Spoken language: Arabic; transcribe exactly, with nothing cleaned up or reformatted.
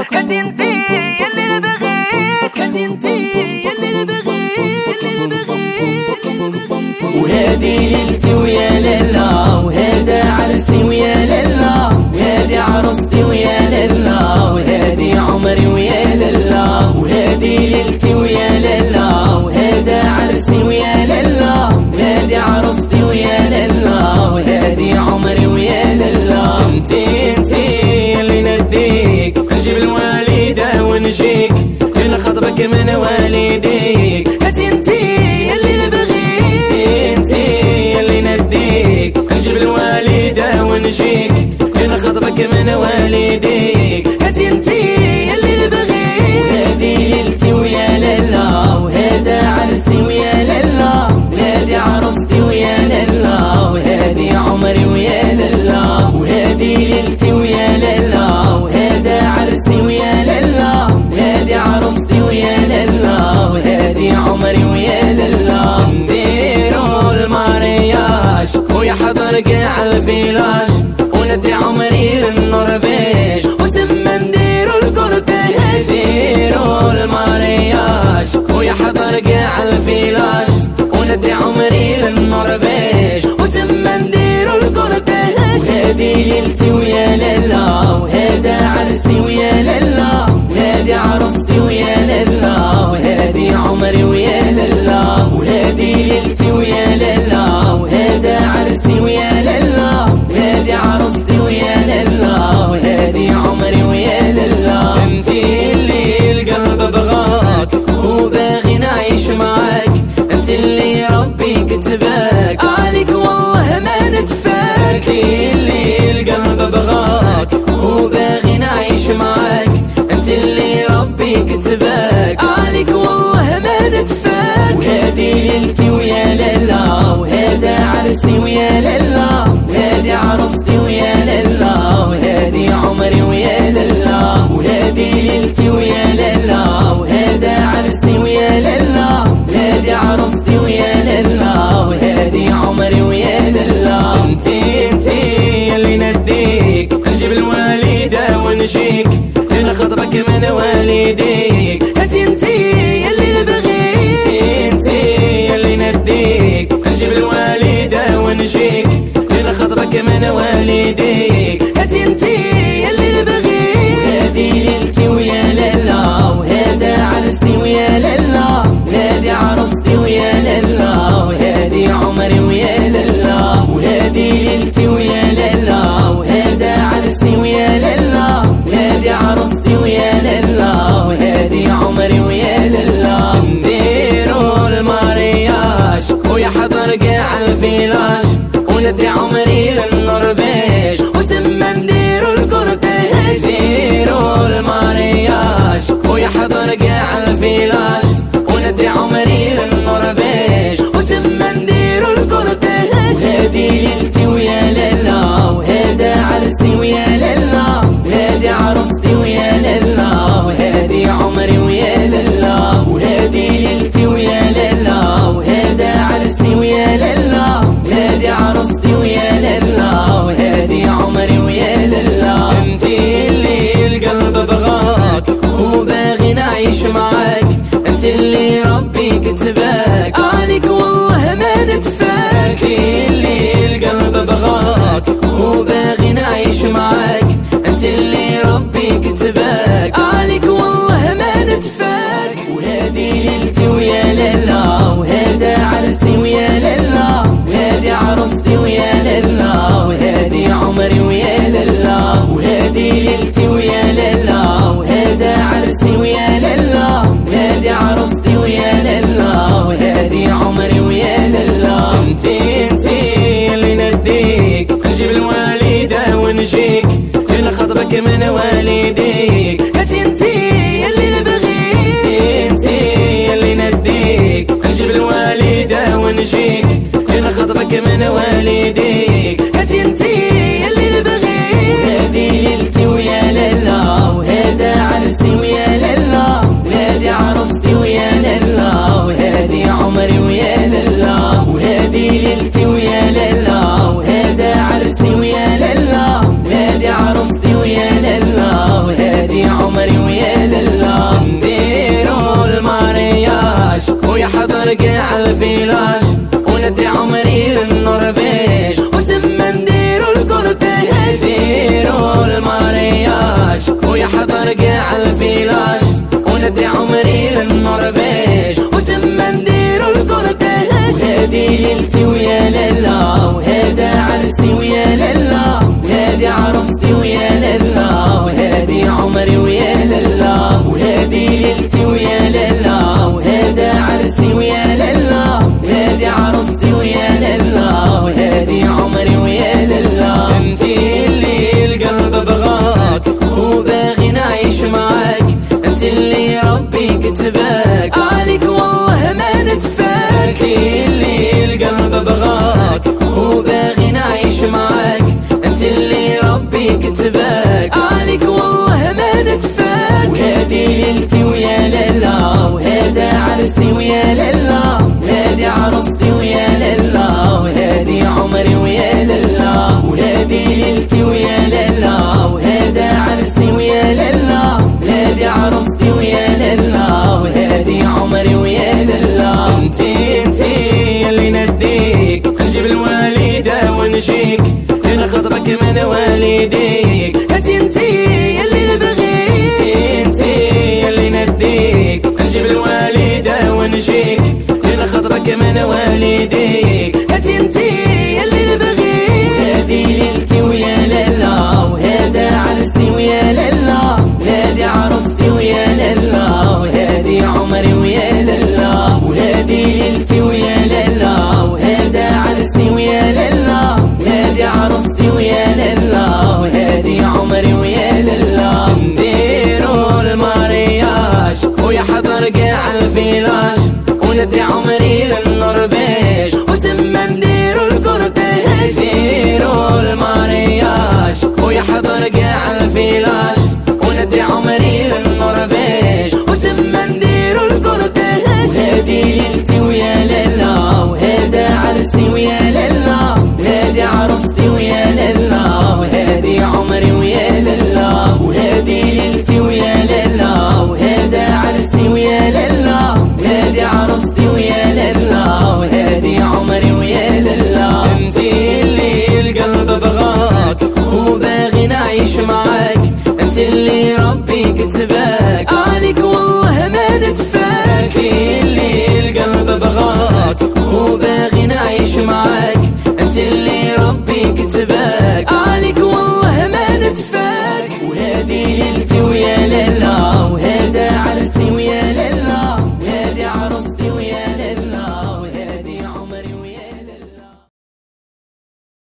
هاتي انتي يلي نبغيك، هاتي انتي يلي نبغيك، يلي نبغيك. وهادي ليلتي ويا ليلى، وهذا عرسي ويا ليلى، وهادي عروستي ويا ليلى، وهادي عمري ويا ليلى. وهادي ليلتي ويا ليلى، وهذا عرسي ويا ليلى، وهادي عروستي ويا ليلى، وهادي عمري ويا ليلى. انتي انتي اللي نديك، نجيب الوالدة ونجيك لنخطبك من والديك. هاتي انتي اللي نبغيك، انتي انتي اللي نديك، نجيب الوالدة ونجيك لنخطبك من والديك. هاتي انتي اللي نبغيك. وهادي ليلتي ويا ليلى، وهذا عرسي ويا ليلى، وهادي عروستي ويا ليلى، وهادي عمري ويا ليلى. وهادي ليلتي ويا ليلى، وهذا عرسي ويا ليلى، وهادي عروستي ويا ليلى، وهادي عمري ويا ليلى. نديرو المارياج ويحضر كاع الفيلاج، وندي عمري للنرويج، وتم نديرو الكورتيج. نديرو المارياج ويحضر كاع الفيلاج، وندي عمري للنرويج، وتم نديرو الكورتيج. وهادي ليلتي ويا ليلى، وهذا عرسي ويا ليلى، وهادي عروستي ويا ليلى، وهادي عمري ويا ليلى. وهادي ليلتي ويا ليلى، وهذا عرسي ويا ليلى، وهادي عروستي ويا ليلى، وهادي عمري ويا ليلى. انتي اللي القلب بغاك وباغي نعيش معاك، انتي اللي ربي كتباك، عليك والله ما نتفاك. انتي اللي القلب بغاك وباغي نعيش معاك، انتي اللي ربي كتباك، عليك والله ما نتفاك. وهادي ليلتي ويا ليلى، وهذا عرسي ويا ليلى، وهادي عروستي ويا ليلى، وهادي عمري ويا ليلى. وهادي ليلتي ويا ليلى، وهذا عرسي ويا ليلى، وهادي عروستي ويا ليلى، وهادي عمري ويا ليلى. انتي انتي اللي نديك، نجيب الوالدة ونجيك لنخطبك من والديك. هاتي انتي اللي نبغيك، انتي انتي اللي نديك، نجيب الوالدة ونجيك لنخطبك من والديك. هاتي انتي اللي نبغيك. وهادي ليلتي ويا ليلى، وهذا عرسي ويا ليلى، وهادي عروستي ويا ليلى، وهادي عمري ويا ليلى. وهادي ليلتي ويا ليلى، وهذا عرسي ويا ليلى، وهادي عروستي ويا ليلى، وهادي عمري ويا ليلى. نديرو المارياج ويحضر كاع الفيلاج، وندي عمري للنرويج، وتم نديرو الكورتيج. نديرو المارياج ويحضر كاع الفيلاج، وندي عمري للنرويج، وتم نديرو الكورتيج. وهادي ليلتي ويا ليلى، وهذا عرسي ويا ليلى، وهادي عروستي ويا ليلى، وهادي عمري ويا ليلى. وهادي ليلتي ويا ليلى، وهذا عرسي ويا ليلى، وهادي عروستي ويا ليلى، وهادي عمري ويا ليلى. انتي اللي القلب بغاك وباغي نعيش معاك، انتي اللي ربي كتباك، عليك والله ما نتفاك. انتي اللي القلب بغاك وباغي نعيش معاك، انتي اللي ربي كتباك، عليك والله ما نتفاك. وهادي ليلتي ويا ليلى، وهذا عرسي ويا ليلى، وهادي عروستي ويا ليلى، وهادي عمري ويا ليلى. وهادي ليلتي ويا ليلى، وهذا عرسي ويا ليلى، وهادي عروستي ويا ليلى، وهادي عمري ويا ليلى. انتي انتي اللي نديك، نجيب الوالدة ونجيك لنخطبك من والديك. هاتي انتي اللي نبغيك، انتي انتي اللي نديك، نجيب الوالدة ونجيك لنخطبك من والديك. هاتي انتي اللي نبغيك. وهادي ليلتي ويا ليلى، وهذا عرسي ويا ليلى، وهادي عروستي ويا ليلى، وهادي عمري ويا ليلى. وهادي ليلتي ويا ليلى، وهذا عرسي ويا ليلى، وهادي عروستي ويا ليلى، يحضر كاع الفيلاش وندي عمري للنرويج وتم نديرو الكورتيج نديرو المارياج ويحضر كاع الفيلاش وندي عمري للنرويج وتم نديرو الكورتيج وهادي ليلتي ويا لالا وهذا عرسي ويا لالا وهادي عروستي ويا لالا وهادي عمري ويا لالا وهادي ليلتي ويا لالا وهذا عرسي ويا لالا وهادي عروستي ويا لالا وهادي عمري ويا لالا انتي اللي القلب بغاك وباغي نعيش معاك انت اللي ربي كتباك عليك والله ما نتفاك انتي اللي القلب بغاك وباغي نعيش معاك انت اللي ربي كتباك عليك والله ما نتفاك وهادي ليلتي ويا لالا وهذا عرسي ويا لالا وهادي عروستي ويا لالا وهادي عمري ويا لالا وهادي ليلتي ويا لالا وهذا عرسي ويا لالا وهادي عروستي ويا لالا وهادي عمري ويا لالا انتي انتي اللي نديك نجيب الوالدة ونجيك لنخطبك من والديك هاتي انتي اللي نبغيك انتي انتي اللي نديك نجيب الوالدة ونجيك لنخطبك من والديك هاتي انتي اللي نبغيك وهادي ليلتي ويا لالا وهذا عرسي ويا لالا وهادي عروستي ويا لالا وهادي عمري ويا لالا وهادي ليلتي ويا لالا وهذا عرسي ويا لالا وهادي عروستي ويا لالا وهادي عمري ويا لالا نديرو المارياج ويحضر كاع الفيلاش وندي عمري للنرويج وتم نديرو الكورتيج نديرو المارياج ويحضر كاع الفيلاش وندي عمري للنرويج وتم نديرو الكورتيج وهادي ليلتي ويا لالا وهذا عرسي ويا لالا وهادي عروستي ويا لالا وهادي عمري ويا لالا وهادي ليلتي ويا لالا وهذا عرسي ويا لالا وهادي عروستي ويا لالا وهادي عمري ويا لالا انتي اللي القلب بغاك وباغي نعيش معاك انت اللي ربي كتباك عليك والله ما نتفاك انتي اللي القلب بغاك وباغي نعيش معاك انت اللي ربي كتباك عليك والله ما نتفاك وهادي ليلتي ويا لالا وهذا عرسي ويا لالا وهادي عروستي ويا